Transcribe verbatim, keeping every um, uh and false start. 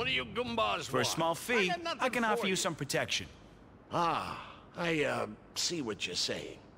do you goombas For want? a small fee, I, got nothing I can for offer you some protection. Ah, I, uh, see what you're saying.